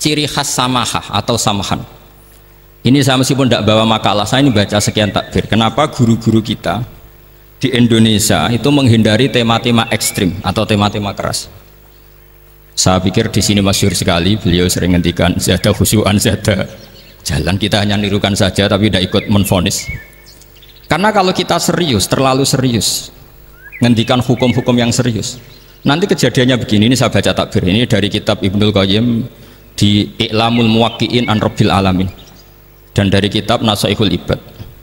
ciri khas samahah atau samahan. Ini saya meskipun tidak bawa makalah, saya ini baca sekian takbir. Kenapa guru-guru kita di Indonesia itu menghindari tema-tema ekstrim atau tema-tema keras? Saya pikir di sini masyhur sekali, beliau sering ngendikan zada khusyu'an zada jalan, kita hanya nirukan saja tapi tidak ikut menvonis. Karena kalau kita serius, terlalu serius ngendikan hukum-hukum yang serius, nanti kejadiannya begini. Ini saya baca takbir ini dari kitab Ibnul Qayyim di I'lamul Muwaqqi'in an Rabbil Alamin dan dari kitab Nasaihul Ibad.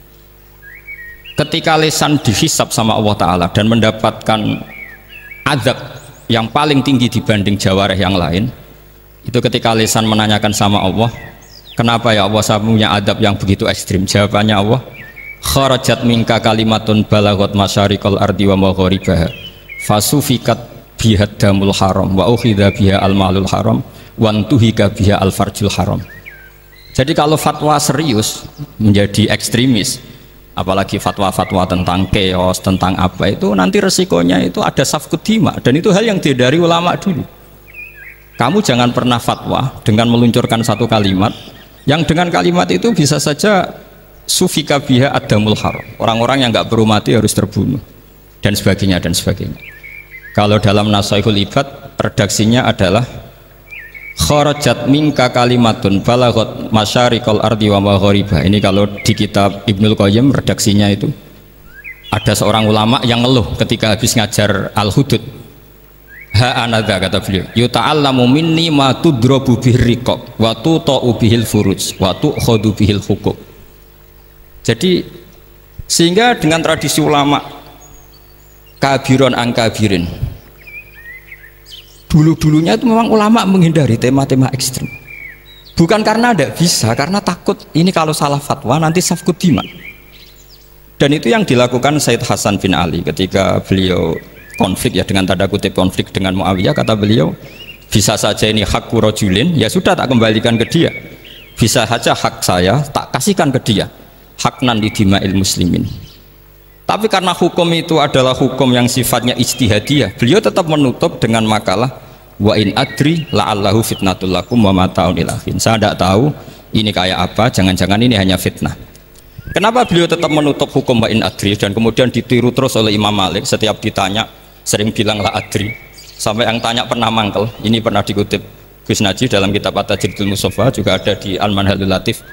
Ketika lisan dihisab sama Allah Ta'ala dan mendapatkan azab yang paling tinggi dibanding jawareh yang lain, itu ketika lisan menanyakan sama Allah, kenapa ya Allah saya punya adab yang begitu ekstrim? Jawabannya Allah, kharajat minka kalimatun balagot masyariqal ardi wa magharibaha fasufikat bihad damul haram wa ukhidha biha al-malul haram wantuhika biha al-farjul haram. Jadi kalau fatwa serius menjadi ekstremis, apalagi fatwa-fatwa tentang chaos, tentang apa, itu nanti resikonya itu ada safkut dima, dan itu hal yang dihindari ulama dulu. Kamu jangan pernah fatwa dengan meluncurkan satu kalimat yang dengan kalimat itu bisa saja sufika biha adamul haram, orang-orang yang nggak perlu mati harus terbunuh, dan sebagainya dan sebagainya. Kalau dalam Nasaihul Ibad redaksinya adalah kharajat minka kalimatun balagot masyariqal ardi wa magharibaha. Ini kalau di kitab Ibnul Qayyim redaksinya itu ada seorang ulama yang ngeluh ketika habis ngajar Al-Hudud. Ha anadha, kata beliau, yuta'allamu minni ma tudrabu bihir riqab wa tuta'u bihil furuj wa tu'khadu bihil huquq. Jadi sehingga dengan tradisi ulama kabiron angkabirin, dulu-dulunya itu memang ulama menghindari tema-tema ekstrim, bukan karena tidak bisa, karena takut ini kalau salah fatwa nanti safkut dima. Dan itu yang dilakukan Said Hasan bin Ali ketika beliau konflik, ya dengan tanda kutip konflik dengan Muawiyah. Kata beliau, bisa saja ini hak rajulin, ya sudah tak kembalikan ke dia, bisa saja hak saya tak kasihkan ke dia, haknan li dima'il muslimin. Tapi karena hukum itu adalah hukum yang sifatnya ijtihadiyah, beliau tetap menutup dengan makalah wa in adri la'allahu fitnatul lakum wa mata'un ilahin. Saya tidak tahu ini kayak apa, jangan-jangan ini hanya fitnah. Kenapa beliau tetap menutup hukum wa in adri dan kemudian ditiru terus oleh Imam Malik, setiap ditanya sering bilang la adri, sampai yang tanya pernah mangkel. Ini pernah dikutip Gus Najih dalam kitab At-Tajridul Mustafa, juga ada di Al-Manhalul Latif.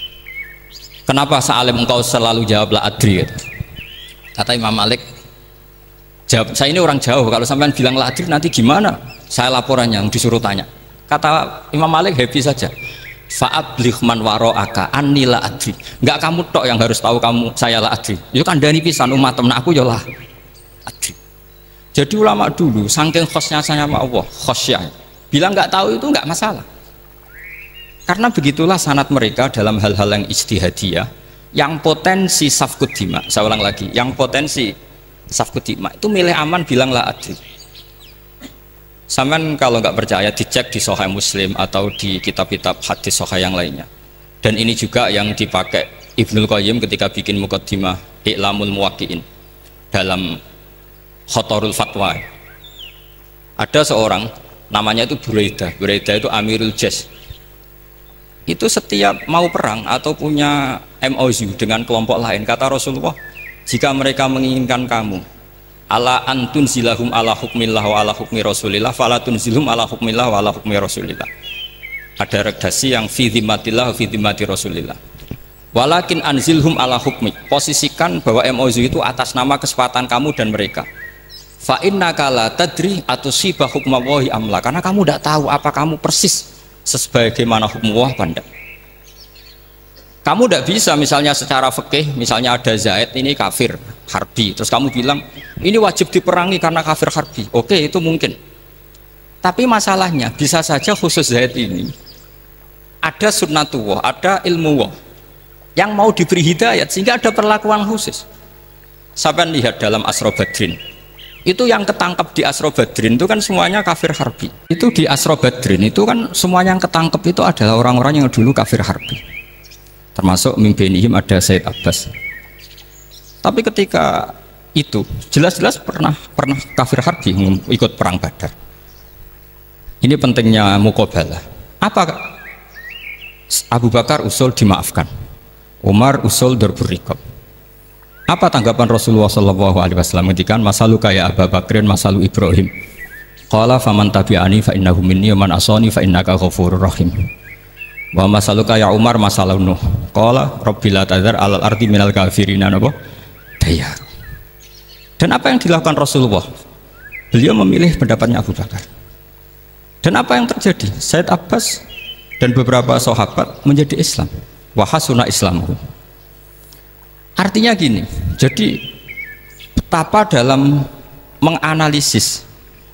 Kenapa sa'alim engkau selalu jawab la adri? Kata Imam Malik, jawab, saya ini orang jauh, kalau sampean bilang la adri nanti gimana? Saya laporannya yang disuruh tanya. Kata Imam Malik, happy saja. Fa'abligh man waro'aka anni la adri. Enggak kamu tok yang harus tahu kamu saya la adri. Itu kan dari pisan umat temen aku ya la adri. Jadi ulama dulu saking khosnya sama Allah, khosyah, bilang enggak tahu itu enggak masalah. Karena begitulah sanad mereka dalam hal-hal yang ijtihadiyah, yang potensi safkut dima. Saya ulang lagi, yang potensi safkut dima itu milih aman bilang la adri. Sampean kalau nggak percaya dicek di Sahih Muslim atau di kitab-kitab hadis Sahih yang lainnya. Dan ini juga yang dipakai Ibnul Qayyim ketika bikin muqaddimah I'lamul Muwaqqi'in dalam Khotorul Fatwa. Ada seorang namanya itu Buraidah. Buraidah itu Amirul Jaysh. Itu setiap mau perang atau punya MOU dengan kelompok lain, kata Rasulullah, jika mereka menginginkan kamu ala antun zilahum ala hukmillah wa ala hukmi rasulillah falatun zilhum ala hukmillah wa ala hukmi rasulillah. Ada redaksi yang fi dhimmatillah fi dhimmati rasulillah, walakin anzilhum ala hukmi, posisikan bahwa MOU itu atas nama kesepakatan kamu dan mereka. Fa innaka la tadri atusiba hukmallahi amla, karena kamu tidak tahu apa kamu persis sebagaimana hukum Allah pandang. Kamu tidak bisa misalnya secara fikih, misalnya ada Zaid ini kafir harbi, terus kamu bilang ini wajib diperangi karena kafir harbi. Oke, itu mungkin. Tapi masalahnya bisa saja khusus Zaid ini ada sunnatullah, ada ilmu Allah yang mau diberi hidayat sehingga ada perlakuan khusus. Sampai lihat dalam Asra Badrin, itu yang ketangkep di Asra Badrin itu kan semuanya kafir harbi. Itu di Asra Badrin itu kan semuanya yang ketangkep itu adalah orang-orang yang dulu kafir harbi, termasuk mimpinihim ada Said Abbas. Tapi ketika itu jelas-jelas pernah kafir harbi ikut perang Badar. Ini pentingnya muqabalah. Apa Abu Bakar usul dimaafkan, Umar usul darbur riqab. Apa tanggapan Rasulullah SAW ketika masalu kaya Abu Bakrin masalu Ibrahim? Qala faman tabi'ani fa innahu minni wa man asani fa innaka ghafurur rahim. Wa masalu kaya Umar masalu Nuh. Qala rabbil la tadzar alal ardi minal kafirina napa? Dayar. Dan apa yang dilakukan Rasulullah? Beliau memilih pendapatnya Abu Bakar. Dan apa yang terjadi? Said Abbas dan beberapa sahabat menjadi Islam. Wa hasuna islamuhu. Artinya gini, jadi betapa dalam menganalisis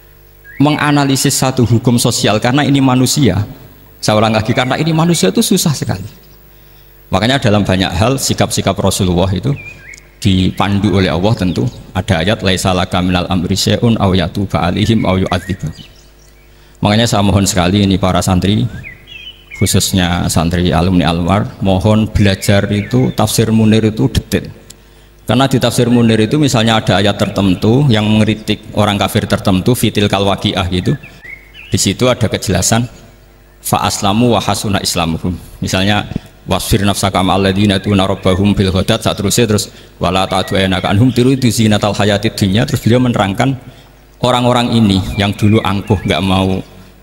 satu hukum sosial, karena ini manusia, saya ulang lagi, karena ini manusia itu susah sekali. Makanya dalam banyak hal sikap-sikap Rasulullah itu dipandu oleh Allah. Tentu ada ayat laisa laka minal amri syai'un aw yatuba alaihim aw yu'adzibahum. Makanya saya mohon sekali ini para santri, khususnya santri alumni Almar, mohon belajar itu tafsir Munir itu detail. Karena di tafsir Munir itu misalnya ada ayat tertentu yang mengkritik orang kafir tertentu, fitil kalwaqiah gitu. Di situ ada kejelasan fa aslamu wa hasuna islamuhum. Misalnya wasfir nafsaka ma'al ladzina tuna rabbahum bil ghadat, terus wala ta'du'anaka anhum turidu zinatal hayatid dunya. Terus beliau menerangkan orang-orang ini yang dulu angkuh nggak mau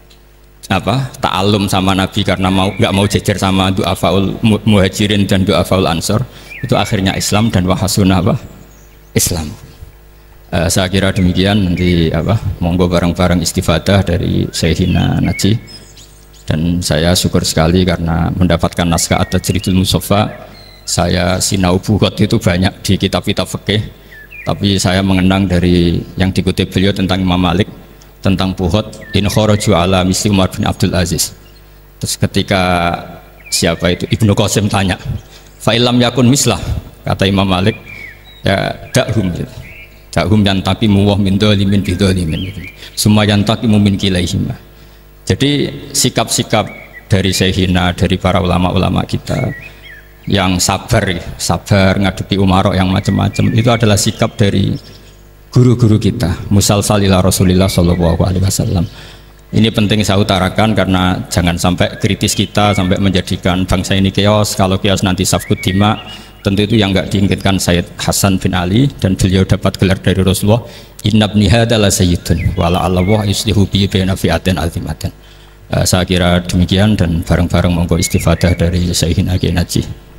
ta'alum sama Nabi karena nggak mau jejer sama du'afaul muhajirin dan du'afaul ansor, itu akhirnya Islam dan wahasuna Islam. Saya kira demikian. Nanti monggo bareng-bareng istifadah dari Sayyidina Najih. Dan saya syukur sekali karena mendapatkan naskah at-Tajridul Mushaffa. Saya sinau buhot itu banyak di kitab-kitab fikih, tapi saya mengenang dari yang dikutip beliau tentang Imam Malik, tentang buhot in kharaju ala misli Umar bin Abdul Aziz. Terus ketika siapa itu Ibnu Qasim tanya fa illam yakun mislah, kata Imam Malik ya dakhum gitu. Dakhum yantaqimu wa min dzalimin bi dzalimin gitu. Summa yantaqimu min kilaihima. Jadi sikap-sikap dari Sayyidina, dari para ulama-ulama kita yang sabar ngadepi umarok yang macam-macam, itu adalah sikap dari guru-guru kita musalsal ila Rasulillah sallallahu alaihi wasallam. Ini penting saya utarakan karena jangan sampai kritis kita sampai menjadikan bangsa ini keos. Kalau keos nanti safkut dima, tentu itu yang enggak diinginkan Sayyid Hasan bin Ali, dan beliau dapat gelar dari Rasulullah, inna ibni hadza la sayyidun wa la Allah yuslihu bi baina fi'atin azimatin. Saya kira demikian, dan bareng-bareng monggo istifadah dari Sayyidina Najih.